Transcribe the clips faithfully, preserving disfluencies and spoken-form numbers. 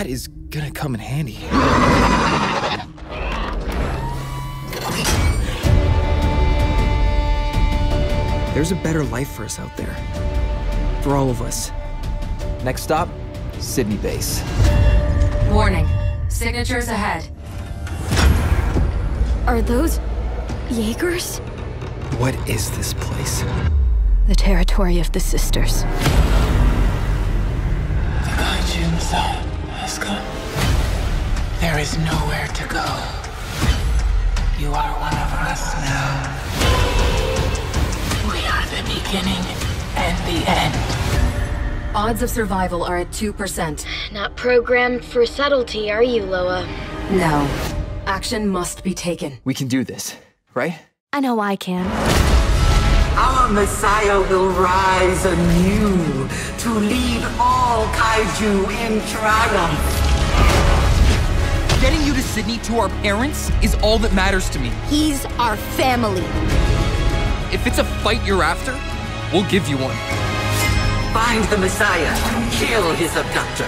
That is gonna come in handy. There's a better life for us out there. For all of us. Next stop, Sydney base. Warning. Signatures ahead. Are those Jaegers? What is this place? The territory of the sisters. The Gaijin zone has come. There is nowhere to go. You are one of us now. We are the beginning and the end. Odds of survival are at two percent. Not programmed for subtlety, are you, Loa? No. Action must be taken. We can do this, right? I know I can. Our Messiah will rise anew to lead all kaiju in triumph. Getting you to Sydney to our parents is all that matters to me. He's our family. If it's a fight you're after, we'll give you one. Find the Messiah. Kill his abductor.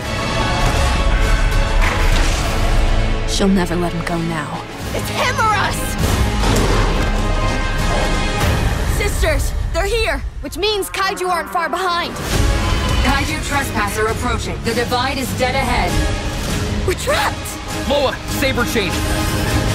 She'll never let him go now. It's him or us! Sisters, they're here! Which means kaiju aren't far behind. Kaiju trespasser approaching. The divide is dead ahead. We're trapped! Loa, saber chain.